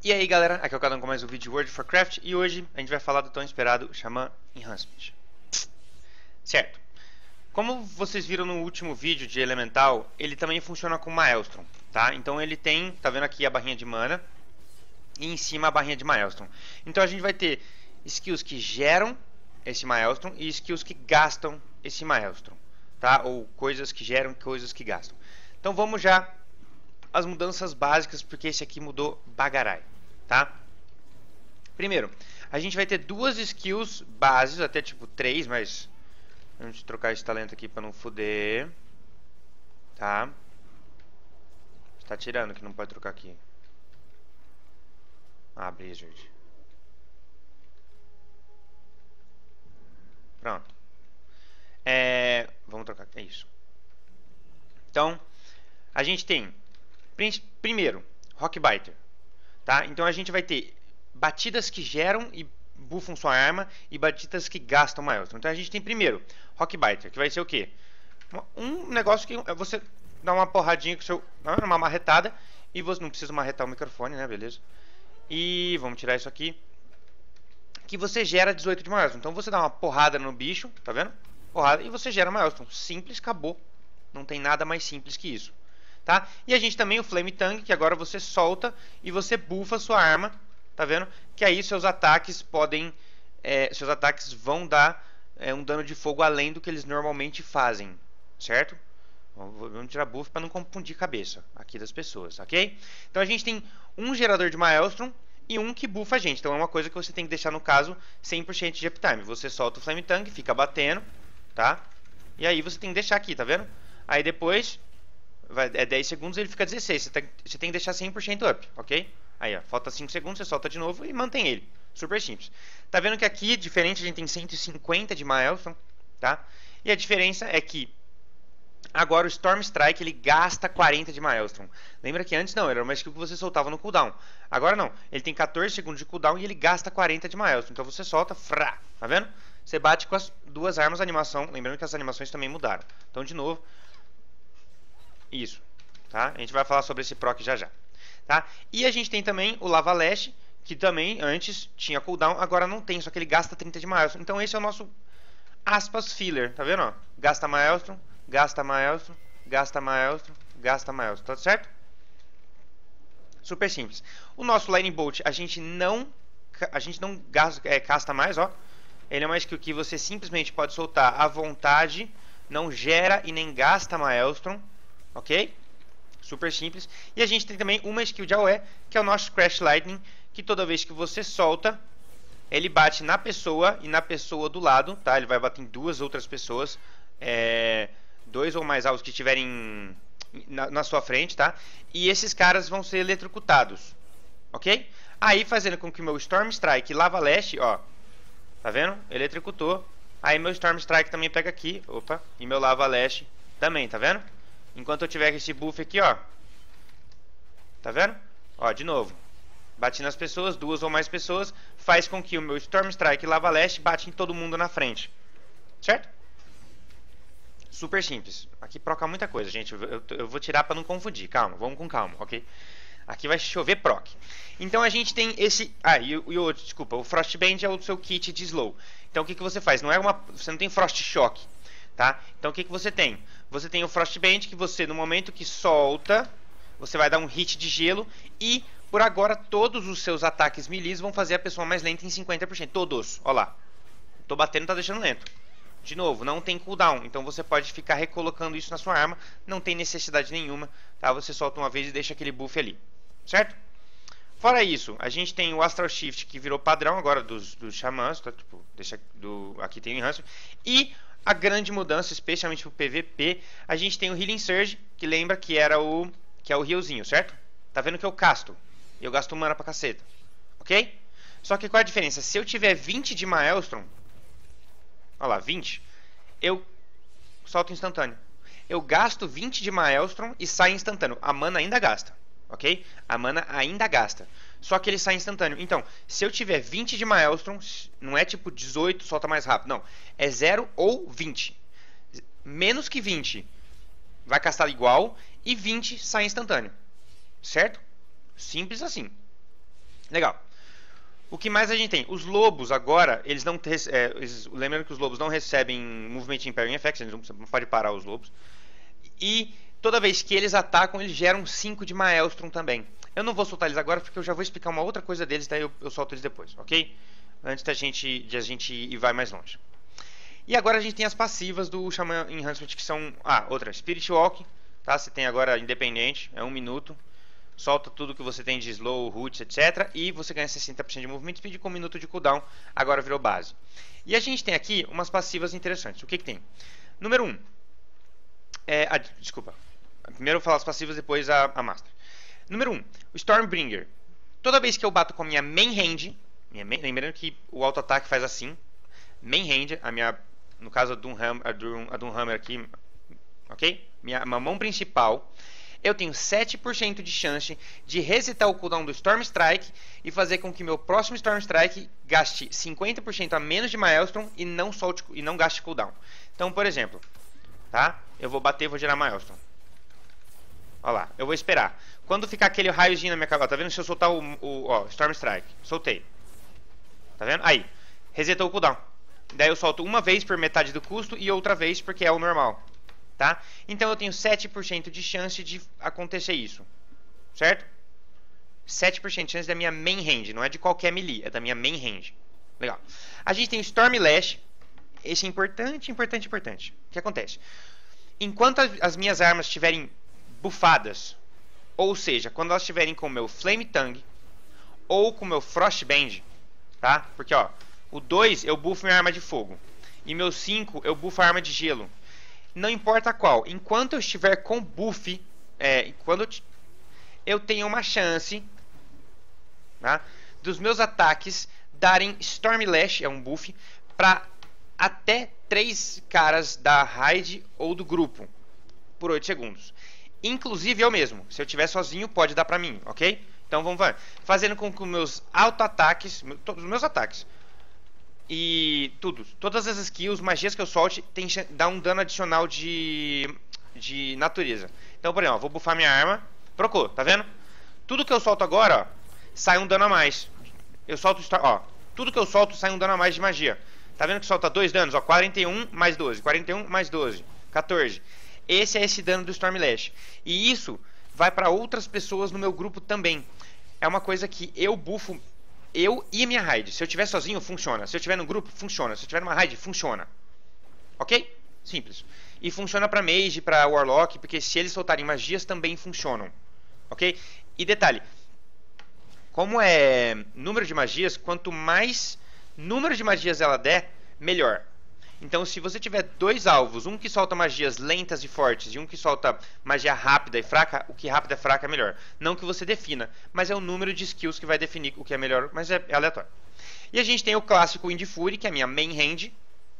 E aí galera, aqui é o Cadão com mais um vídeo de World of Warcraft e hoje a gente vai falar do tão esperado Shaman Enhancement. Certo, como vocês viram no último vídeo de Elemental, ele também funciona com Maelstrom, tá? Então ele tem, tá vendo aqui a barrinha de mana e em cima a barrinha de Maelstrom. Então a gente vai ter skills que geram esse Maelstrom e skills que gastam esse Maelstrom, tá? Ou coisas que geram, coisas que gastam. Então vamos já as mudanças básicas, porque esse aqui mudou bagarai, tá? Primeiro, a gente vai ter duas skills bases, até tipo 3, mas vamos trocar esse talento aqui para não foder, tá? Está tirando que não pode trocar aqui. Ah, Blizzard. Pronto. Vamos trocar, é isso. Então, a gente tem primeiro, Rockbiter, tá? Então a gente vai ter batidas que geram e buffam sua arma e batidas que gastam Maelstrom. Então a gente tem primeiro, Rockbiter, que vai ser o quê? Um negócio que você dá uma porradinha com seu, uma marretada e você não precisa marretar o microfone, né? Beleza? E vamos tirar isso aqui. Que você gera 18 de Maelstrom. Então você dá uma porrada no bicho, tá vendo? Porrada e você gera Maelstrom. Simples, acabou. Não tem nada mais simples que isso. Tá? E a gente também o Flame Tongue, que agora você solta e você buffa sua arma, tá vendo? Que aí seus ataques podem, seus ataques vão dar um dano de fogo além do que eles normalmente fazem, certo? Vamos tirar buff para não confundir cabeça aqui das pessoas, ok? Então a gente tem um gerador de Maelstrom e um que buffa a gente. Então é uma coisa que você tem que deixar no caso 100% de uptime. Você solta o Flame Tongue, fica batendo, tá? E aí você tem que deixar aqui, tá vendo? Aí depois 10 segundos, ele fica 16. Você tem que deixar 100% up, ok? Aí, ó, falta 5 segundos, você solta de novo e mantém ele. Super simples. Tá vendo que aqui, diferente, a gente tem 150 de Maelstrom, tá? E a diferença é que agora o Storm Strike, ele gasta 40 de Maelstrom. Lembra que antes não, era uma skill que você soltava no cooldown. Agora não, ele tem 14 segundos de cooldown e ele gasta 40 de Maelstrom. Então você solta, frá, tá vendo? Você bate com as duas armas a animação. Lembrando que as animações também mudaram. Então, de novo, isso, tá? A gente vai falar sobre esse proc já já, tá? E a gente tem também o Lava Lash, que também antes tinha cooldown, agora não tem, só que ele gasta 30 de Maelstrom. Então esse é o nosso aspas filler, tá vendo? Ó? Gasta Maelstrom, gasta Maelstrom, gasta Maelstrom, gasta Maelstrom, tá certo? Super simples. O nosso Lightning Bolt a gente não casta mais, ó. Ele é uma skill que você simplesmente pode soltar à vontade, não gera e nem gasta Maelstrom. Ok? Super simples. E a gente tem também uma skill de AoE, que é o nosso Crash Lightning, que toda vez que você solta, ele bate na pessoa e na pessoa do lado, tá? Ele vai bater em duas outras pessoas, dois ou mais alvos que estiverem na sua frente, tá? E esses caras vão ser eletrocutados, ok? Aí fazendo com que o meu Storm Strike Lava Lash, ó, tá vendo? Eletrocutou. Aí meu Storm Strike também pega aqui, opa, e meu Lava Lash também, tá vendo? Enquanto eu tiver esse buff aqui, ó. Tá vendo? Ó, de novo. Bate nas pessoas, duas ou mais pessoas. Faz com que o meu Storm Strike e Lava Lash bate em todo mundo na frente. Certo? Super simples. Aqui proca muita coisa, gente. Eu vou tirar pra não confundir. Calma, vamos com calma, ok? Aqui vai chover proc. Então a gente tem esse... Ah, e o outro, desculpa. O Frostband é o seu kit de slow. Então o que você faz? Você não tem Frost Shock, tá? Então o que você tem? Você tem o Frostband que você, no momento que solta, você vai dar um hit de gelo e, por agora, todos os seus ataques melee vão fazer a pessoa mais lenta em 50%. Todos, ó lá. Tô batendo, tá deixando lento. De novo, não tem cooldown, então você pode ficar recolocando isso na sua arma, não tem necessidade nenhuma, tá? Você solta uma vez e deixa aquele buff ali, certo? Fora isso, a gente tem o Astral Shift, que virou padrão agora dos xamãs, tá? Tipo, aqui tem o Enhancement, e a grande mudança, especialmente pro PVP, a gente tem o Healing Surge, que lembra que é o healzinho, certo? Tá vendo que eu casto? E eu gasto mana pra caceta, ok? Só que qual é a diferença? Se eu tiver 20 de Maelstrom, olha lá, 20, eu solto instantâneo. Eu gasto 20 de Maelstrom e sai instantâneo. A mana ainda gasta, ok? A mana ainda gasta. Só que ele sai instantâneo. Então, se eu tiver 20 de Maelstrom, não é tipo 18, solta mais rápido. Não, é 0 ou 20. Menos que 20 vai castar igual e 20 sai instantâneo. Certo? Simples assim. Legal. O que mais a gente tem? Os lobos agora, eles não... lembrando que os lobos não recebem Movement Impairing Effects, eles não pode parar os lobos. E toda vez que eles atacam, eles geram 5 de Maelstrom também. Eu não vou soltar eles agora, porque eu já vou explicar uma outra coisa deles, daí eu solto eles depois, ok? Antes de a gente ir vai mais longe. E agora a gente tem as passivas do Shaman Enhancement, que são... outra, Spirit Walk, tá? Você tem agora independente, é 1 minuto. Solta tudo que você tem de slow, roots, etc. E você ganha 60% de movement speed com 1 minuto de cooldown. Agora virou base. E a gente tem aqui umas passivas interessantes. O que tem? Número 1. Desculpa. Primeiro eu vou falar as passivas, depois a master. Número 1. O Stormbringer. Toda vez que eu bato com a minha main hand... lembrando que o auto-ataque faz assim. Main hand, no caso a Doomhammer aqui, ok? Minha mão principal... eu tenho 7% de chance de resetar o cooldown do Storm Strike e fazer com que meu próximo Storm Strike gaste 50% a menos de Maelstrom e não gaste cooldown. Então, por exemplo, tá? Eu vou bater e vou gerar Maelstrom. Olha lá, eu vou esperar. Quando ficar aquele raiozinho na minha cabeça, tá vendo? Se eu soltar o Storm Strike, soltei. Tá vendo? Aí, resetou o cooldown. Daí eu solto uma vez por metade do custo e outra vez porque é o normal. Tá? Então eu tenho 7% de chance de acontecer isso. Certo? 7% de chance da minha main range. Não é de qualquer melee, é da minha main range. Legal. A gente tem o Storm Lash. Esse é importante. O que acontece? Enquanto as minhas armas estiverem buffadas, ou seja, quando elas estiverem com o meu Flame Tongue ou com o meu Frostband, tá? Porque ó, o 2 eu buffo minha arma de fogo e meu 5 eu buffo a arma de gelo. Não importa qual, enquanto eu estiver com buff, eu tenho uma chance, tá, dos meus ataques darem Storm Lash, é um buff, para até 3 caras da raid ou do grupo, por 8 segundos. Inclusive eu mesmo, se eu estiver sozinho pode dar pra mim, ok? Então vamos ver, fazendo com que os meus auto-ataques, todos os meus ataques, e todas as skills, magias que eu solte, dá um dano adicional de natureza. Então, por exemplo, vou buffar minha arma. Procou, tá vendo? Tudo que eu solto agora, ó, sai um dano a mais. Eu solto, ó, tudo que eu solto sai um dano a mais de magia. Tá vendo que solta 2 danos? Ó, 41 mais 12, 41 mais 12, 14. Esse é esse dano do Storm Lash. E isso vai para outras pessoas no meu grupo também. É uma coisa que eu buffo... eu e a minha raid. Se eu estiver sozinho, funciona. Se eu estiver no grupo, funciona. Se eu estiver numa raid, funciona. Ok? Simples. E funciona pra mage, pra warlock, porque se eles soltarem magias, também funcionam. Ok? E detalhe. Como é número de magias, quanto mais número de magias ela der, melhor. Então, se você tiver 2 alvos, um que solta magias lentas e fortes e um que solta magia rápida e fraca, o que rápida e fraca é melhor. Não que você defina, mas é o número de skills que vai definir o que é melhor, mas é aleatório. E a gente tem o clássico Wind Fury, que é a minha main range.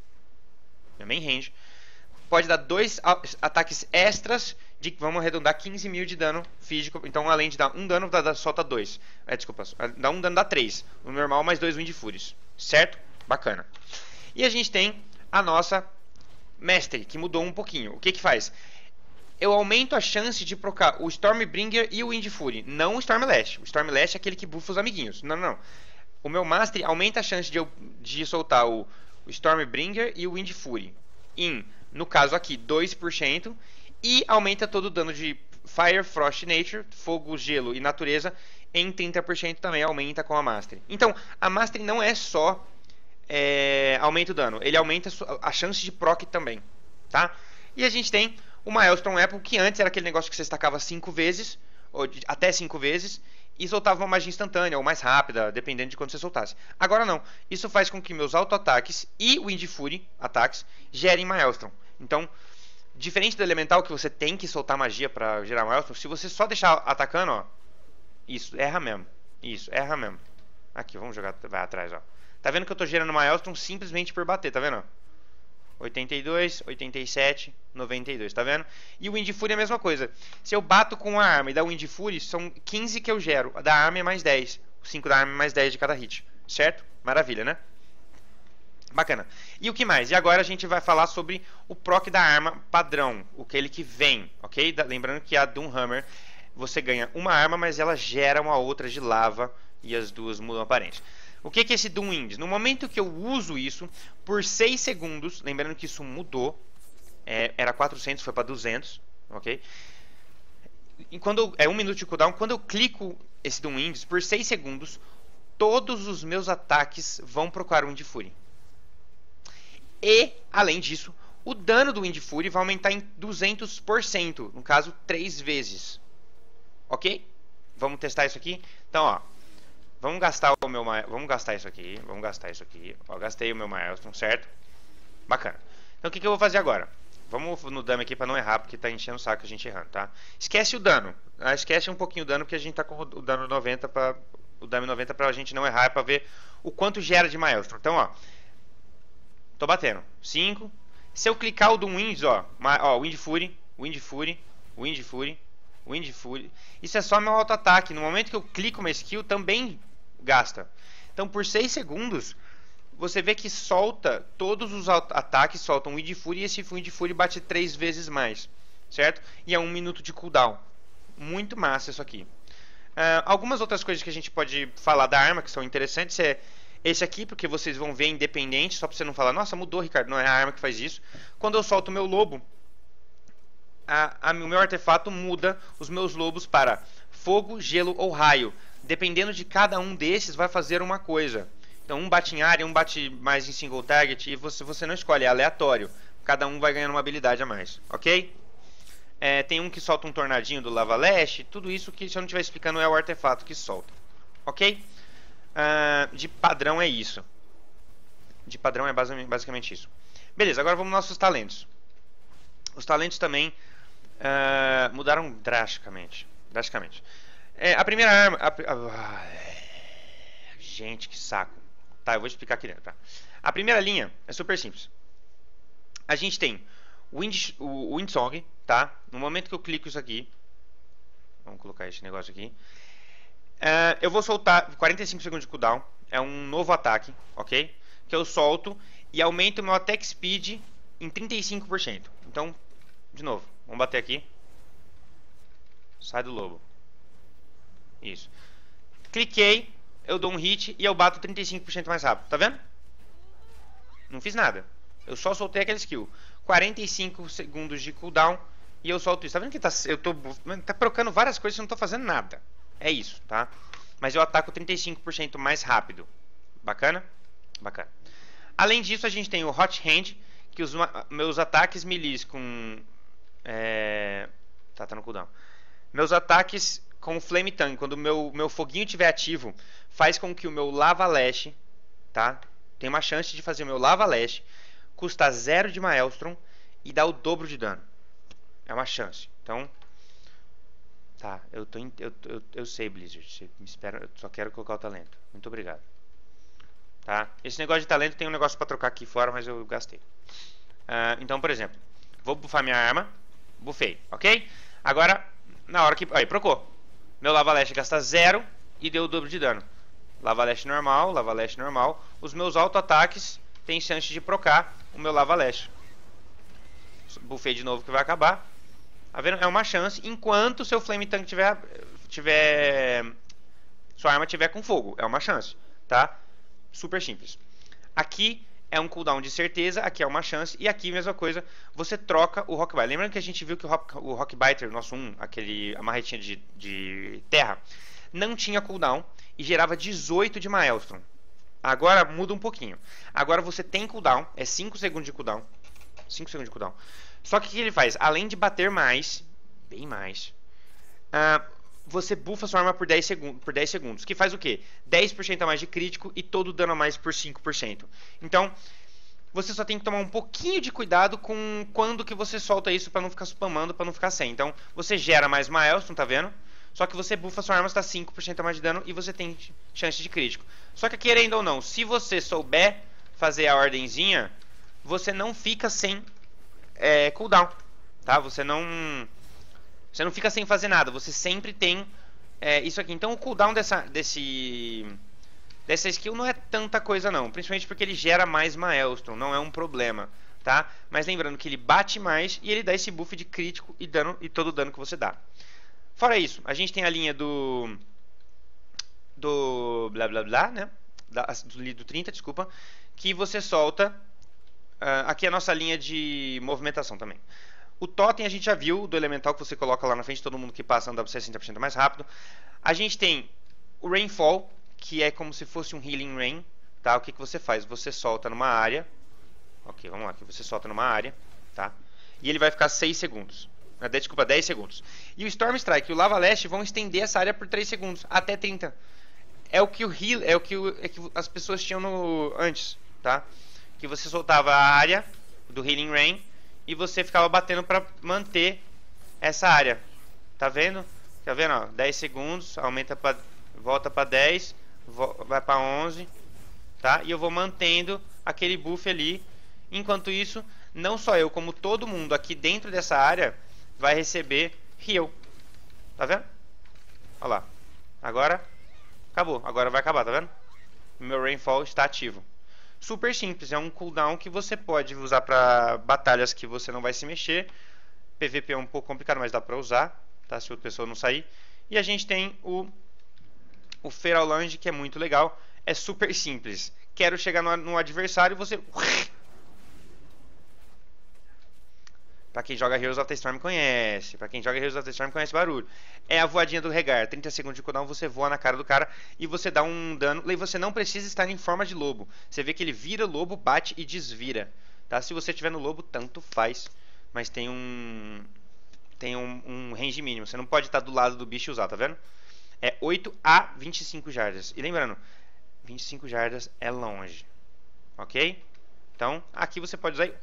Pode dar 2 ataques extras de, vamos arredondar, 15 mil de dano físico. Então, além de dar 1 dano, solta 2. Desculpa, dá 1 dano, dá 3. O normal mais 2 Wind Furies. Certo? Bacana. E a gente tem a nossa Mastery, que mudou um pouquinho. O que que faz? Eu aumento a chance de procar o Stormbringer e o Wind Fury, não o Storm Lash. O Storm Lash é aquele que buffa os amiguinhos. Não. O meu Mastery aumenta a chance de soltar o Stormbringer e o Wind Fury no caso aqui, 2%. E aumenta todo o dano de Fire, Frost, Nature, Fogo, Gelo e Natureza em 30% também, aumenta com a Mastery. Então, a Mastery não é só... aumenta o dano, ele aumenta a chance de proc também, tá? E a gente tem o Maelstrom Apple, que antes era aquele negócio que você estacava 5 vezes, ou até 5 vezes, e soltava uma magia instantânea, ou mais rápida, dependendo de quando você soltasse. Agora não, isso faz com que meus auto-ataques e Wind Fury ataques gerem Maelstrom. Então, diferente do Elemental, que você tem que soltar magia pra gerar Maelstrom, se você só deixar atacando, ó, isso, erra mesmo. Aqui, vamos jogar, vai atrás, ó. Tá vendo que eu tô gerando Maelstrom simplesmente por bater, tá vendo? 82, 87, 92, tá vendo? E o Wind Fury é a mesma coisa. Se eu bato com a arma e dá Wind Fury, são 15 que eu gero. Da arma é mais 10. 5 da arma é mais 10 de cada hit. Certo? Maravilha, né? Bacana. E o que mais? E agora a gente vai falar sobre o proc da arma padrão. Aquele que vem, ok? Lembrando que a Doomhammer, você ganha uma arma, mas ela gera uma outra de lava e as duas mudam a aparência. O que é esse Downwind? No momento que eu uso isso, por 6 segundos, lembrando que isso mudou, era 400, foi para 200, ok? E quando é 1 minuto de cooldown, quando eu clico esse Downwind, por 6 segundos, todos os meus ataques vão procurar Wind Fury. E, além disso, o dano do Wind Fury vai aumentar em 200%, no caso, 3 vezes. Ok? Vamos testar isso aqui? Então, ó, vamos gastar isso aqui, Ó, gastei o meu Milestone, certo? Bacana. Então, o que eu vou fazer agora? Vamos no dano aqui para não errar, porque tá enchendo o saco a gente errando, tá? Esquece o dano. Esquece um pouquinho o dano, porque a gente tá com o dano 90 para o dano 90 pra gente não errar, para ver o quanto gera de Milestone. Então, ó, tô batendo. 5. Se eu clicar o do Winds, ó, Wind Fury, Wind Fury, Wind Fury, Wind Fury. Isso é só meu auto-ataque. No momento que eu clico uma skill, também gasta. Então, por 6 segundos, você vê que solta, todos os ataques soltam Wind Fury, e esse Wind Fury bate 3 vezes mais, certo? E é 1 minuto de cooldown. Muito massa isso aqui. Algumas outras coisas que a gente pode falar da arma, que são interessantes, é esse aqui, porque vocês vão ver independente, só pra você não falar, nossa, mudou, Ricardo, não é a arma que faz isso. Quando eu solto o meu lobo, o meu artefato muda os meus lobos para fogo, gelo ou raio. Dependendo de cada um desses, vai fazer uma coisa. Então, um bate em área, um bate mais em single target, e você não escolhe, é aleatório. Cada um vai ganhando uma habilidade a mais, ok? Tem um que solta um tornadinho do Lava Lash, tudo isso que, se eu não estiver explicando, é o artefato que solta, ok? De padrão é isso. De padrão é basicamente isso. Beleza, agora vamos aos nossos talentos. Os talentos também mudaram drasticamente. A primeira arma... gente, que saco. Tá, eu vou explicar aqui dentro, tá? A primeira linha é super simples. A gente tem o Wind Song, tá? No momento que eu clico isso aqui, vamos colocar esse negócio aqui, eu vou soltar 45 segundos de cooldown. É um novo ataque, ok? Que eu solto e aumento o meu attack speed em 35%. Então, de novo, vamos bater aqui. Sai do lobo. Isso. Cliquei, eu dou um hit e eu bato 35% mais rápido. Tá vendo? Não fiz nada. Eu só soltei aquele skill. 45 segundos de cooldown e eu solto isso. Tá vendo que tá trocando várias coisas e eu não tô fazendo nada. É isso, tá? Mas eu ataco 35% mais rápido. Bacana? Bacana. Além disso, a gente tem o Hot Hand, que os meus ataques melees com... Tá no cooldown. Meus ataques com o Flame Tongue, quando o meu foguinho estiver ativo, faz com que o meu Lava Lash, tá? Tem uma chance de fazer o meu Lava Lash custar 0 de Maelstrom e dar o dobro de dano. É uma chance. Então, tá, eu sei, Blizzard, você me espera, eu só quero colocar o talento. Muito obrigado. Tá? Esse negócio de talento tem um negócio pra trocar aqui fora, mas eu gastei. Então, por exemplo, vou buffar minha arma, buffei, ok? Agora, na hora que... Aí, procou. Meu Lava Lash gasta 0 e deu o dobro de dano. Lava Lash normal, Lava Lash normal. Os meus auto-ataques têm chance de procar o meu Lava Lash. Buffei de novo que vai acabar. Tá vendo? É uma chance enquanto o seu Flame Tank sua arma tiver com fogo. É uma chance, tá? Super simples. Aqui é um cooldown de certeza, aqui é uma chance, e aqui mesma coisa, você troca o Rock Biter. Lembrando que a gente viu que o Rock Biter, nosso 1, a marretinha de terra, não tinha cooldown e gerava 18 de Maelstrom. Agora muda um pouquinho. Agora você tem cooldown, é 5 segundos de cooldown. 5 segundos de cooldown. Só que o que ele faz? Além de bater mais, bem mais, você buffa sua arma por 10 segundos. Que faz o quê? 10% a mais de crítico e todo o dano a mais por 5%. Então, você só tem que tomar um pouquinho de cuidado com quando que você solta isso para não ficar spamando, para não ficar sem. Então, você gera mais Maelstrom, tá vendo? Só que você buffa sua arma, está 5% a mais de dano e você tem chance de crítico. Só que querendo ou não, se você souber fazer a ordenzinha, você não fica sem cooldown, tá? Você não fica sem fazer nada, você sempre tem isso aqui. Então o cooldown dessa skill não é tanta coisa não, principalmente porque ele gera mais Maelstrom, não é um problema, tá? Mas lembrando que ele bate mais e ele dá esse buff de crítico e dano e todo o dano que você dá. Fora isso, a gente tem a linha do do blá blá blá, né? Do 30, desculpa, que você solta. Aqui é a nossa linha de movimentação também. O totem a gente já viu, do elemental que você coloca lá na frente, todo mundo que passa anda 60% mais rápido. A gente tem o Rainfall, que é como se fosse um Healing Rain, tá? O que você faz? Você solta numa área. Ok, vamos lá, aqui você solta numa área, tá? E ele vai ficar 6 segundos. Desculpa, 10 segundos. E o Storm Strike e o Lava Lash vão estender essa área por 3 segundos, até 30. É o que as pessoas tinham antes, tá? Que você soltava a área do Healing Rain e você ficava batendo para manter essa área. Tá vendo? Tá vendo, ó? 10 segundos, aumenta para volta para 10, vai para 11, tá? E eu vou mantendo aquele buff ali. Enquanto isso, não só eu, como todo mundo aqui dentro dessa área vai receber heal. Tá vendo? Olha lá. Agora acabou. Agora vai acabar, tá vendo? Meu Rainfall está ativo. Super simples, é um cooldown que você pode usar para batalhas que você não vai se mexer. PVP é um pouco complicado, mas dá para usar, tá? Se outra pessoa não sair. E a gente tem o Feral Lunge, que é muito legal. É super simples. Quero chegar no adversário, você... Pra quem joga Heroes of the Storm conhece. Pra quem joga Heroes of the Storm conhece o barulho. É a voadinha do Regar. 30 segundos de cooldown, você voa na cara do cara e você dá um dano. E você não precisa estar em forma de lobo. Você vê que ele vira lobo, bate e desvira. Tá? Se você estiver no lobo, tanto faz. Mas tem um range mínimo. Você não pode estar do lado do bicho e usar, tá vendo? É 8 a 25 jardas. E lembrando, 25 jardas é longe. Ok? Então, aqui você pode usar...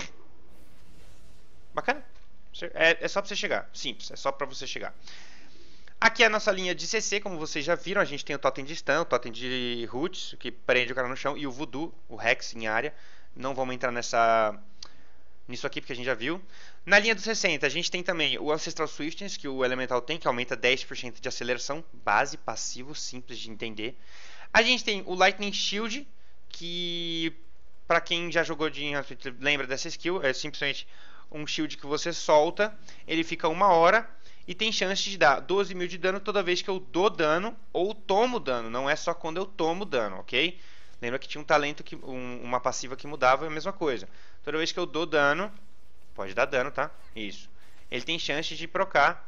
Bacana? É só pra você chegar. Simples, é só pra você chegar. Aqui é a nossa linha de CC, como vocês já viram. A gente tem o totem de stun, o totem de roots, que prende o cara no chão, e o voodoo, o Rex em área. Não vamos entrar nisso aqui, porque a gente já viu. Na linha dos 60, a gente tem também o Ancestral Swiftness, que o Elemental tem, que aumenta 10% de aceleração. Base, passivo, simples de entender. A gente tem o Lightning Shield, que, pra quem já jogou de lembra dessa skill, é simplesmente... um shield que você solta, ele fica 1 hora e tem chance de dar 12 mil de dano toda vez que eu dou dano ou tomo dano. Não é só quando eu tomo dano, ok? Lembra que tinha um talento, uma passiva que mudava, é a mesma coisa. Toda vez que eu dou dano, pode dar dano, tá? Isso. Ele tem chance de procar.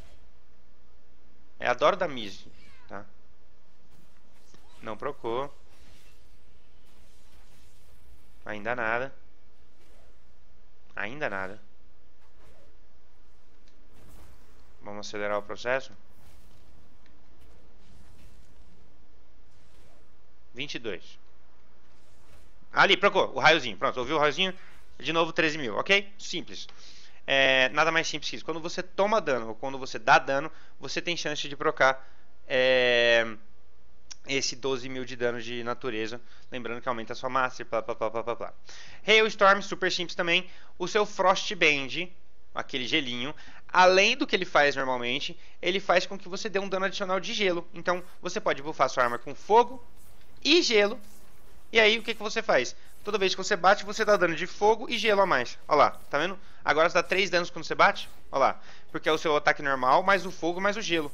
Adoro da Miz, tá? Não procou. Ainda nada. Ainda nada. Vamos acelerar o processo. 22. Ali, procurou. O raiozinho. Pronto, ouviu o raiozinho? De novo 13 mil, ok? Simples. Nada mais simples que isso. Quando você toma dano ou quando você dá dano, você tem chance de procar esse 12 mil de dano de natureza. Lembrando que aumenta a sua Master. Hailstorm, super simples também. O seu Frostband, aquele gelinho, além do que ele faz normalmente, ele faz com que você dê um dano adicional de gelo. Então você pode buffar sua arma com fogo e gelo. E aí o que você faz? Toda vez que você bate, você dá dano de fogo e gelo a mais. Olha lá, tá vendo? Agora você dá 3 danos quando você bate. Olha lá, porque é o seu ataque normal, mais o fogo, mais o gelo.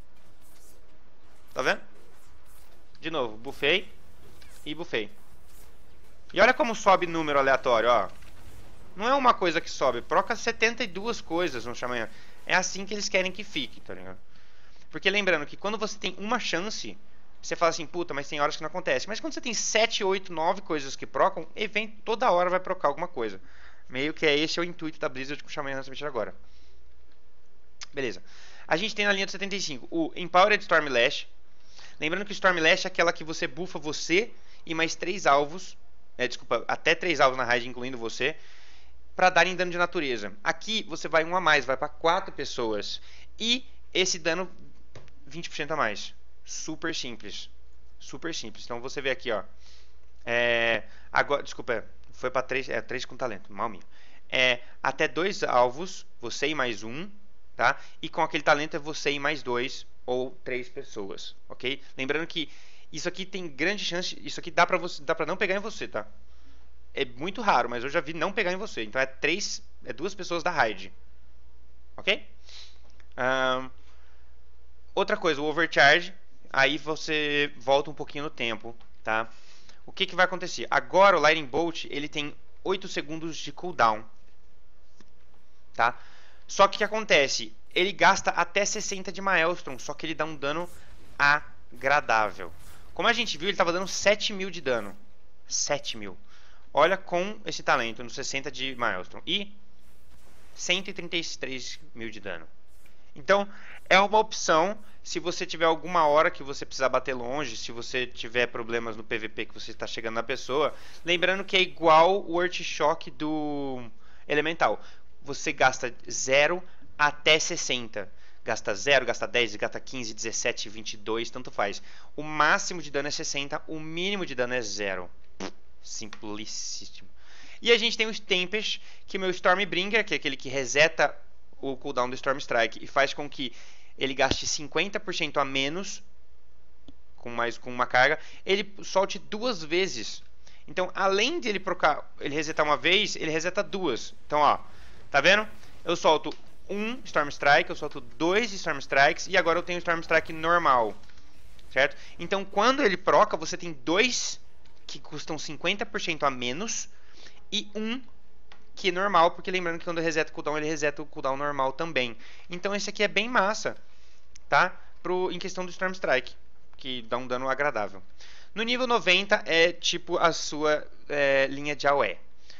Tá vendo? De novo, buffei e buffei. E olha como sobe número aleatório, ó. Não é uma coisa que sobe, proca 72 coisas no Xamã. É assim que eles querem que fique, tá ligado? Porque lembrando que quando você tem uma chance, você fala assim, puta, mas tem horas que não acontece. Mas quando você tem 7, 8, 9 coisas que procam, evento toda hora vai procar alguma coisa. Meio que esse é o intuito da Blizzard com o Xamã agora. Beleza. A gente tem na linha do 75 o Empowered Stormlash. Lembrando que o Stormlash é aquela que você buffa você e mais 3 alvos. Desculpa, até 3 alvos na raid, incluindo você, para darem dano de natureza. Aqui você vai 1 a mais, vai para 4 pessoas. E esse dano 20% a mais. Super simples. Super simples. Então você vê aqui, ó. Agora, desculpa, foi para 3, 3 com talento, mal minha. Até 2 alvos, você e mais 1, tá? E com aquele talento é você e mais 2 ou 3 pessoas, ok? Lembrando que isso aqui tem grande chance, isso aqui dá pra não pegar em você, tá? É muito raro, mas eu já vi não pegar em você. Então é 2 pessoas da raid, ok? Outra coisa, o Overcharge, aí você volta um pouquinho no tempo, tá? O que vai acontecer? Agora o Lightning Bolt, ele tem 8 segundos de cooldown, tá? Só que o que acontece? Ele gasta até 60 de Maelstrom, só que ele dá um dano agradável. Como a gente viu, ele estava dando 7.000 de dano. 7.000. Olha com esse talento no 60 de Maelstrom. E 133.000 de dano. Então, é uma opção se você tiver alguma hora que você precisar bater longe, se você tiver problemas no PVP que você está chegando na pessoa. Lembrando que é igual o Earth Shock do Elemental. Você gasta 0 até 60. Gasta 0, gasta 10, gasta 15, 17, 22, tanto faz. O máximo de dano é 60, o mínimo de dano é 0. Simplicíssimo. E a gente tem o Tempest, que é o meu Stormbringer, que é aquele que reseta o cooldown do Storm Strike e faz com que ele gaste 50% a menos com uma carga. Ele solte 2 vezes. Então, além de ele resetar uma vez, ele reseta 2. Então, ó, tá vendo? Eu solto 1 Storm Strike, eu solto 2 Storm Strikes e agora eu tenho Storm Strike normal, certo? Então, quando ele proca, você tem 2 que custam 50% a menos e 1 que é normal, porque lembrando que quando reseta o cooldown, ele reseta o cooldown normal também. Então esse aqui é bem massa, tá? Em questão do Storm Strike, que dá um dano agradável. No nível 90 é tipo a sua linha de AOE.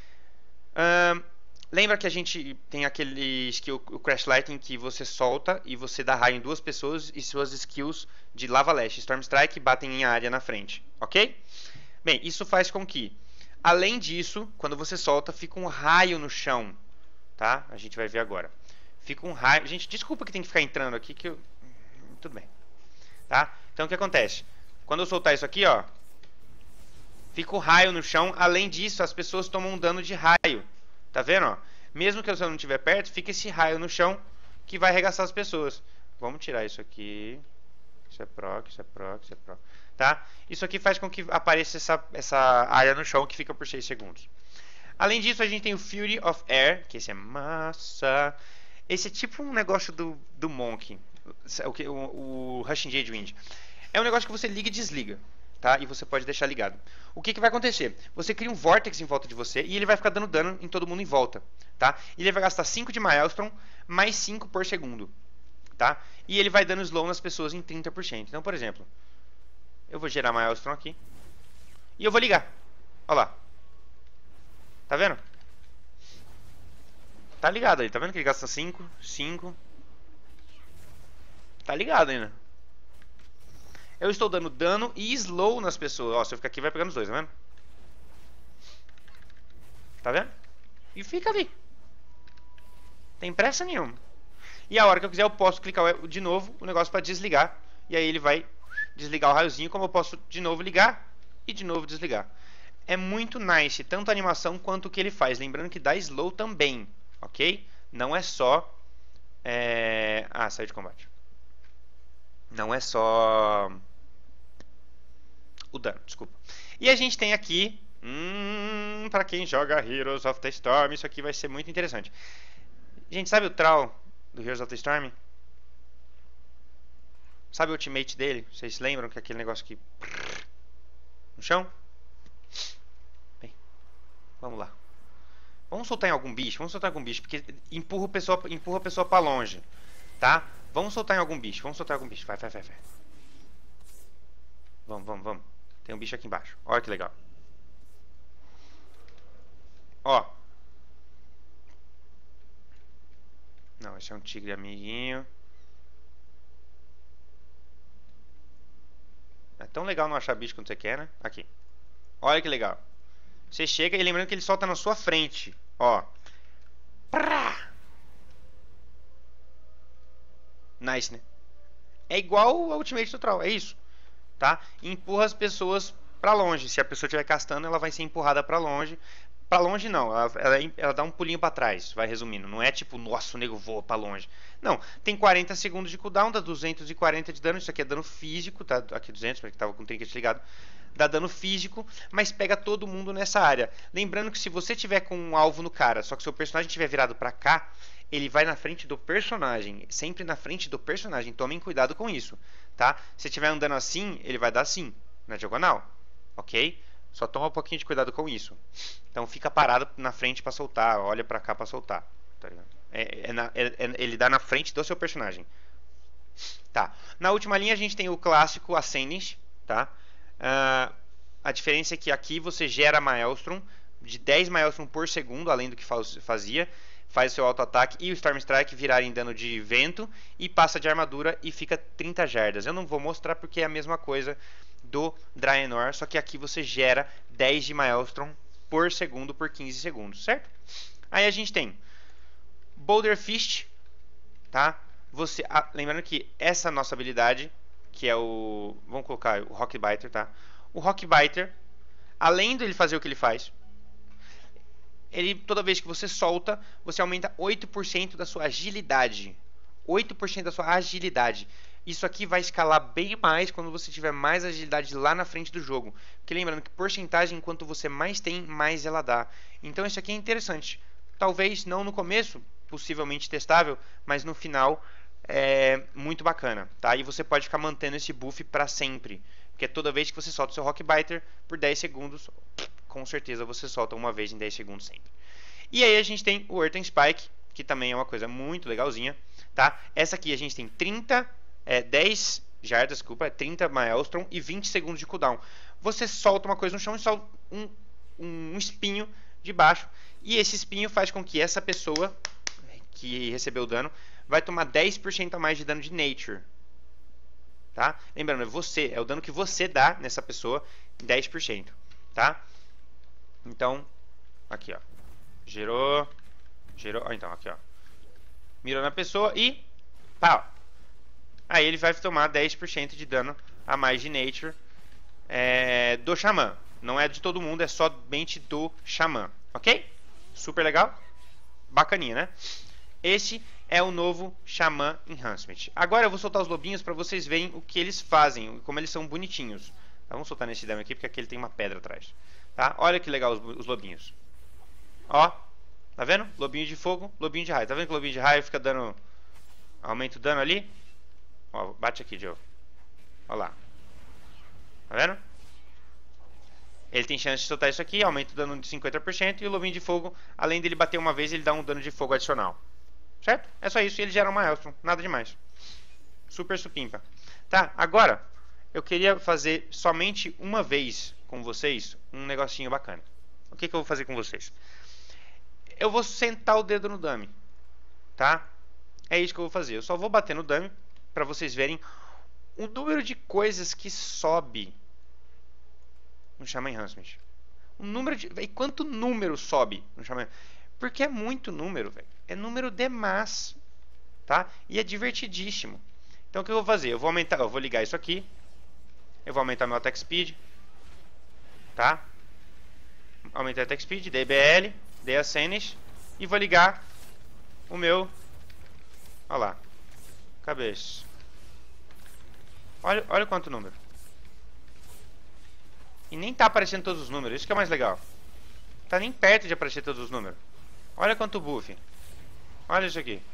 Lembra que a gente tem aquele skill, o Crash Lightning, que você solta e você dá raio em 2 pessoas e suas skills de Lava Lash, Storm Strike batem em área na frente, ok? Bem, isso faz com que, além disso, quando você solta, fica um raio no chão, tá? A gente vai ver agora. Fica um raio... Gente, desculpa que tem que ficar entrando aqui, que eu... Tudo bem. Tá? Então, o que acontece? Quando eu soltar isso aqui, ó, fica um raio no chão. Além disso, as pessoas tomam um dano de raio. Tá vendo, ó? Mesmo que você não estiver perto, fica esse raio no chão que vai arregaçar as pessoas. Vamos tirar isso aqui. Isso é proc, isso é proc, isso é proc. Tá? Isso aqui faz com que apareça essa área no chão que fica por 6 segundos. Além disso, a gente tem o Fury of Air, que esse é massa. Esse é tipo um negócio do Monk, o Rushing Jade Wind. É um negócio que você liga e desliga, tá? E você pode deixar ligado. O que vai acontecer? Você cria um Vortex em volta de você e ele vai ficar dando dano em todo mundo em volta, tá? E ele vai gastar 5 de Maelstrom, mais 5 por segundo, tá? E ele vai dando slow nas pessoas em 30%. Então, por exemplo... Eu vou gerar Maelstrom aqui. E eu vou ligar. Olha lá. Tá vendo? Tá ligado aí. Tá vendo que ele gasta 5, 5. Tá ligado ainda. Eu estou dando dano e slow nas pessoas. Ó, se eu ficar aqui vai pegando os dois, tá vendo? Tá vendo? E fica ali. Tem pressa nenhuma. E a hora que eu quiser eu posso clicar de novo o negócio para desligar. E aí ele vai... desligar o raiozinho, como eu posso de novo ligar e de novo desligar. É muito nice, tanto a animação quanto o que ele faz. Lembrando que dá slow também, ok? Não é só... saiu de combate. Não é só... o dano, desculpa. E a gente tem aqui... para quem joga Heroes of the Storm, isso aqui vai ser muito interessante. Gente, sabe o Troll do Heroes of the Storm? Sabe o ultimate dele? Vocês lembram que é aquele negócio que... no chão? Bem, vamos lá. Vamos soltar em algum bicho? Vamos soltar em algum bicho, porque empurra a pessoa pra longe, tá? Vamos soltar em algum bicho, vamos soltar em algum bicho. Vai. Vamos. Tem um bicho aqui embaixo. Olha que legal. Ó. Não, esse é um tigre amiguinho. É tão legal não achar bicho quando você quer, né? Aqui. Olha que legal. Você chega e lembrando que ele solta na sua frente. Ó. Prá! Nice, né? É igual o Ultimate do Troll, é isso. Tá? E empurra as pessoas pra longe. Se a pessoa estiver castando, ela vai ser empurrada pra longe. Pra longe não, ela dá um pulinho pra trás, vai resumindo. Não é tipo, nossa, o nego voa pra longe. Não, tem 40 segundos de cooldown, dá 240 de dano. Isso aqui é dano físico, tá? Aqui 200, porque tava com o trinket ligado. Dá dano físico, mas pega todo mundo nessa área. Lembrando que se você tiver com um alvo no cara, só que seu personagem estiver virado pra cá, ele vai na frente do personagem, sempre na frente do personagem. Tomem cuidado com isso, tá? Se estiver andando assim, ele vai dar assim, na diagonal, ok? Só toma um pouquinho de cuidado com isso. Então fica parado na frente para soltar, olha para cá para soltar, tá ligado? Ele dá na frente do seu personagem. Tá. Na última linha a gente tem o clássico Ascending, tá? A diferença é que aqui você gera Maelstrom de 10 Maelstrom por segundo, além do que fazia. Faz o seu auto-ataque e o Storm Strike virarem dano de vento e passa de armadura e fica 30 jardas. Eu não vou mostrar porque é a mesma coisa do Draenor, só que aqui você gera 10 de Maelstrom por segundo por 15 segundos, certo? Aí a gente tem Boulder Fist, tá? Lembrando que essa nossa habilidade, que é o... Vamos colocar o Rock Biter, tá? O Rock Biter, além de ele fazer o que ele faz, toda vez que você solta, você aumenta 8% da sua agilidade. 8% da sua agilidade. Isso aqui vai escalar bem mais quando você tiver mais agilidade lá na frente do jogo. Porque lembrando que porcentagem, quanto você mais tem, mais ela dá. Então isso aqui é interessante. Talvez não no começo, possivelmente testável, mas no final é muito bacana, tá? E você pode ficar mantendo esse buff para sempre. Porque toda vez que você solta o seu Rock Biter por 10 segundos, com certeza você solta uma vez em 10 segundos sempre. E aí a gente tem o Earthen Spike, que também é uma coisa muito legalzinha, tá? Essa aqui a gente tem 10 jardas, desculpa, 30 Maelstrom e 20 segundos de cooldown. Você solta uma coisa no chão e solta um espinho de baixo. E esse espinho faz com que essa pessoa que recebeu o dano vai tomar 10% a mais de dano de Nature. Tá? Lembrando, é o dano que você dá nessa pessoa, 10%. Tá? Então, aqui ó. Gerou. Então, aqui ó. Mirou na pessoa e pau. Aí ele vai tomar 10% de dano a mais de Nature do Xamã. Não é de todo mundo, é somente do Xamã. Ok? Super legal? Bacaninha, né? Esse é o novo Xamã Enhancement. Agora eu vou soltar os lobinhos para vocês verem o que eles fazem, como eles são bonitinhos. Tá, vamos soltar nesse demo aqui, porque aqui ele tem uma pedra atrás. Tá? Olha que legal os lobinhos. Ó, tá vendo? Lobinho de fogo, lobinho de raio. Tá vendo que o lobinho de raio fica dando... Aumenta o dano ali. Ó, bate aqui, Joe. Ó lá. Tá vendo? Ele tem chance de soltar isso aqui, aumenta o dano de 50%. E o lobinho de fogo, além dele bater uma vez, ele dá um dano de fogo adicional. Certo? É só isso, e ele gera uma Maelstrom, nada demais. Super supimpa. Tá, agora eu queria fazer somente uma vez com vocês um negocinho bacana. O que eu vou fazer com vocês? Eu vou sentar o dedo no dummy, tá? É isso que eu vou fazer. Eu só vou bater no dummy para vocês verem o número de coisas que sobe no Xamã Enhancement. O número de... E quanto número sobe no Xamã? Porque é muito número, velho. É número demais, tá? E é divertidíssimo. Então o que eu vou fazer? Eu vou ligar isso aqui. Eu vou aumentar meu attack speed, tá? Aumentar o attack speed, DBL, dei a Ascending e vou ligar o meu, olha lá, cabeça. Olha quanto número. E nem tá aparecendo todos os números, isso que é mais legal. Tá nem perto de aparecer todos os números. Olha quanto buff. Olha isso aqui.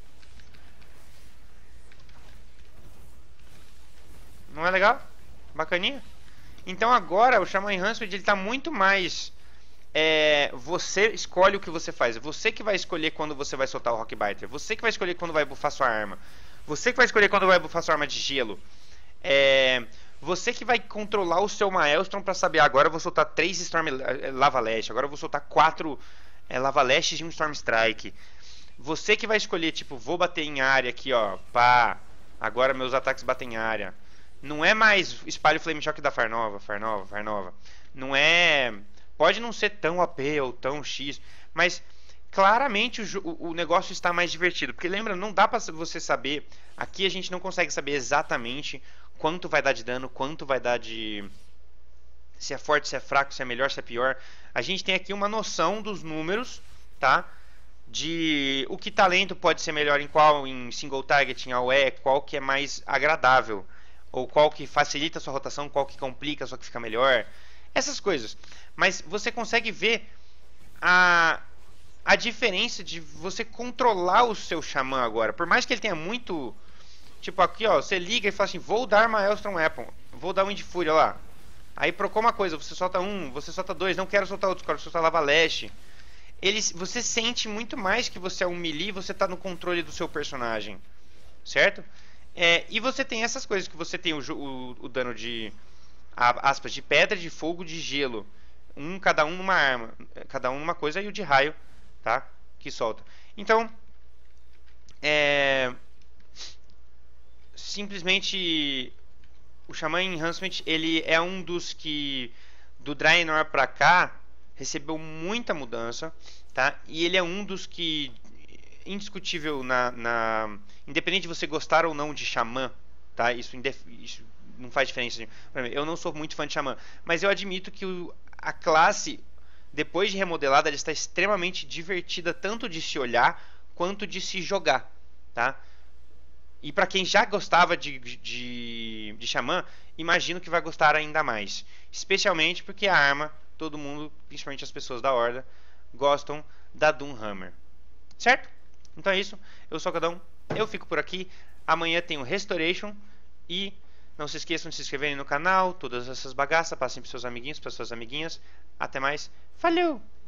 Não é legal? Bacaninha? Então agora o Xamã Enhancement ele tá muito mais... você escolhe o que você faz. Você que vai escolher quando você vai soltar o Rock Biter. Você que vai escolher quando vai buffar sua arma. Você que vai escolher quando vai buffar sua arma de gelo. Você que vai controlar o seu Maelstrom pra saber, agora eu vou soltar 3 Storm Lava Lash, agora eu vou soltar 4 Lava Lashes e um Storm Strike. Você que vai escolher, tipo, vou bater em área aqui, ó, pá, agora meus ataques batem em área. Não é mais espalho Flame Shock da Farnova. Não é... Pode não ser tão AP ou tão X, mas claramente o negócio está mais divertido. Porque lembra, não dá pra você saber... Aqui a gente não consegue saber exatamente quanto vai dar de dano, quanto vai dar de... Se é forte, se é fraco, se é melhor, se é pior. A gente tem aqui uma noção dos números, tá? De o que talento pode ser melhor em qual, em single target, em AoE, qual que é mais agradável. Ou qual que facilita a sua rotação, qual que complica, só que fica melhor. Essas coisas. Mas você consegue ver a diferença de você controlar o seu xamã agora. Por mais que ele tenha muito... Tipo, aqui, ó, você liga e fala assim, vou dar Maelstrom Weapon, vou dar Wind Fury, ó lá. Aí procura uma coisa, você solta um, você solta dois, não quero soltar outros, quero soltar Lava Lash. Você sente muito mais que você é um melee, você tá no controle do seu personagem, certo? E você tem essas coisas, que você tem o dano de, aspas, de pedra, de fogo, de gelo. Cada um numa arma, cada um numa coisa, e o de raio, tá? Que solta. Então, simplesmente o Shaman Enhancement, ele é um dos que do Draenor pra cá recebeu muita mudança, tá? E ele é um dos que indiscutível independente de você gostar ou não de Xamã, tá? Isso não faz diferença. Eu não sou muito fã de Xamã, mas eu admito que a classe, depois de remodelada, ela está extremamente divertida, tanto de se olhar quanto de se jogar, tá? E para quem já gostava de Xamã, imagino que vai gostar ainda mais. Especialmente porque a arma, todo mundo, principalmente as pessoas da Horda, gostam da Doomhammer. Certo? Então é isso. Eu sou o Cadão. Eu fico por aqui. Amanhã tem o Restoration. E não se esqueçam de se inscreverem no canal. Todas essas bagaças. Passem para seus amiguinhos, para suas amiguinhas. Até mais. Falou!